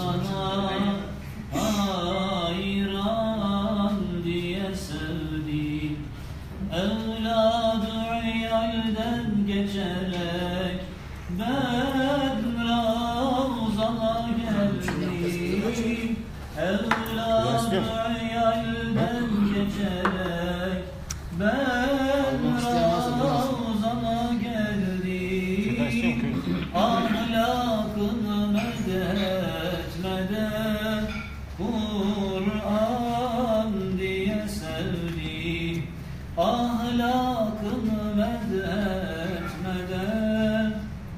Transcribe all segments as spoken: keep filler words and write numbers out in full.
sana hayran diye sevdim. Evladı iyalden geçerek ben Ravzana geldim. Evladı iyalden geçerek ben Ravzana geldim. Ahlakını medetmeden Kur'an diye sevdim. Ahlakını medetmeden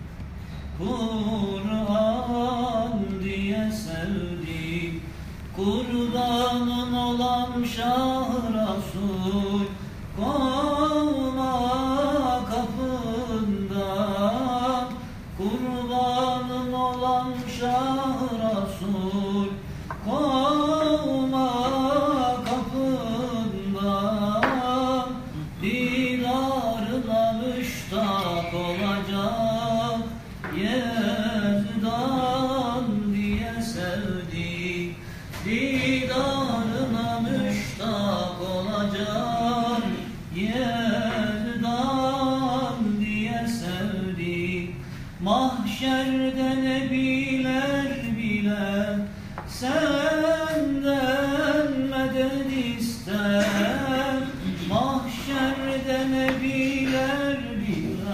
Kur'an diye sevdim. Kurbanın olan Şah Resul kovma kapından. Kurbanın olan Şah Resul kovma kapından. Didarına müştak olacak Yezdan diye sevdik. Didarına müştak olacak Yezdan diye sevdik. Mahşerde nebiler bile senden medet ister. Mahşerde nebiler bile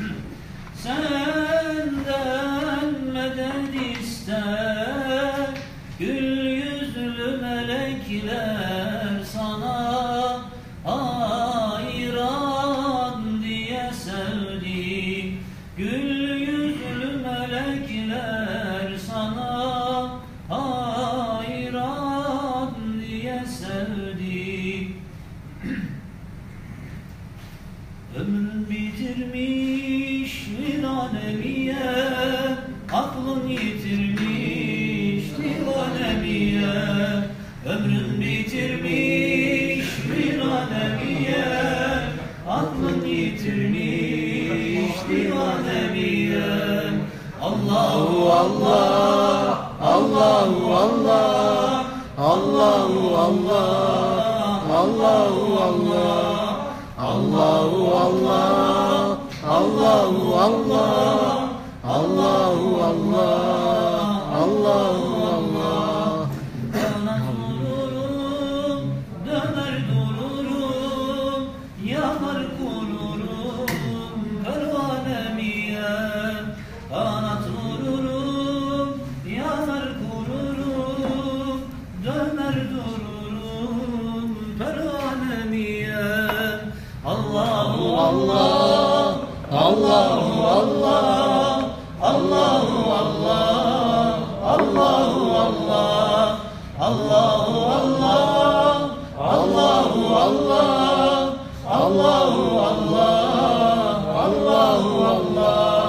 senden medet ister. Gül yüzlü melekler sana hayran diye sevdim. Gül yüzlü melekler sana hayran diye sevdim. Ömrün bitirmiş bir alemiye, aklın yitirmiş bir alemiye. Ömrün bitirmiş bir alemiye, aklın yitirmiş bir alemiye. Allahu Allah, Allahu Allah, Allahu Allah, Allahu Allah. Allahu Allah, Allahu Allah, Allahu Allah, Allahu Allah. Döner dururum, döner dururum, yanar kururum pervanemiye. Kanat vururum, yanar kururum, döner dururum pervanemiye. Allahu Allah, Allahu Allah, Allahu Allah, Allahu Allah, Allahu Allah, Allahu Allah, Allahu Allah, Allahu Allah.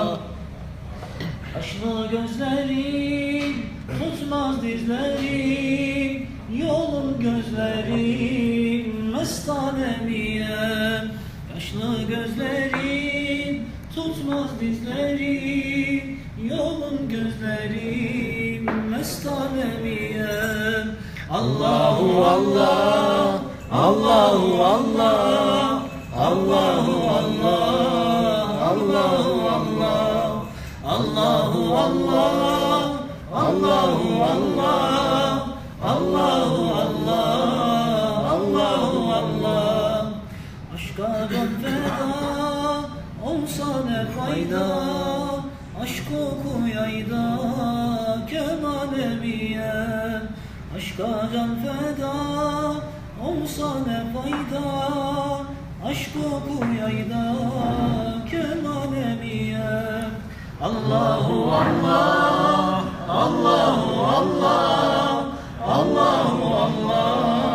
Yaşlı gözlerim tutmaz dizlerim, yolun gözlerim mestanemiye. Yaşlı gözlerin tutmaz dizlerim, yolun gözlerim mestanemiye. Allahu Allah, Allahu Allah, Allahu Allah, Allahu Allah, Allahu Allah, Allahu Allah, Allahu Allah, Allahu Allah. Aşka can feda olsa ne fayda, aşk oku yayda kemanemiye. Aşka can feda olsa ne fayda, aşk oku yayda kemanemiye. Allahu Allah, Allahu Allah, Allahu Allah,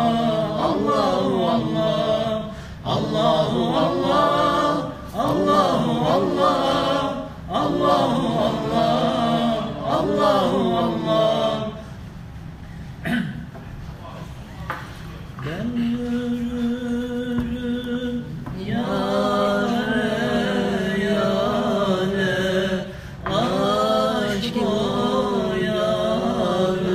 Allahu Allah, Allahu Allah, Allahu Allah, Allahu Allah, Allahu Allah. Ben yürürüm yâre yâre, aşk o yâre.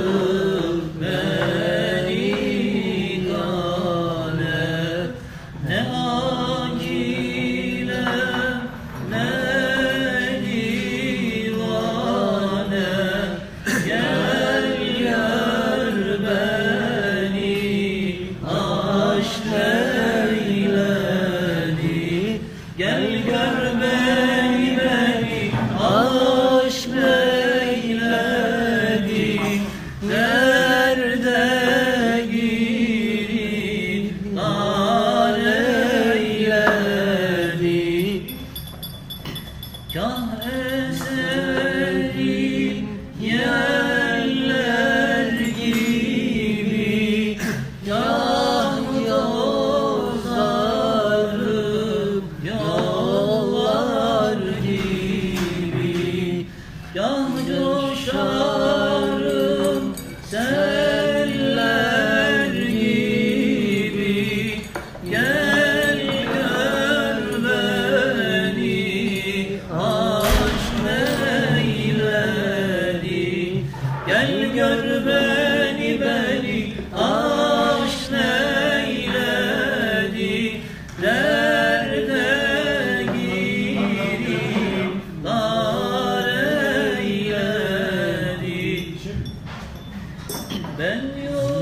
Gel gör beni beni aşk neyledi, derde girip dar eyledi. Ben yok